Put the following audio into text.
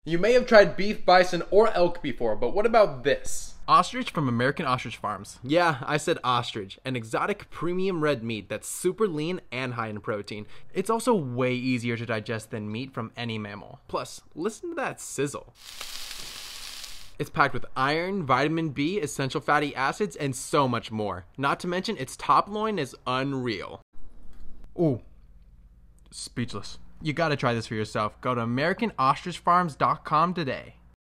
You may have tried beef, bison, or elk before, but what about this? Ostrich from American Ostrich Farms. Yeah, I said ostrich, an exotic premium red meat that's super lean and high in protein. It's also way easier to digest than meat from any mammal. Plus, listen to that sizzle. It's packed with iron, vitamin B, essential fatty acids, and so much more. Not to mention, its top loin is unreal. Ooh, speechless. You gotta try this for yourself. Go to AmericanOstrichFarms.com today.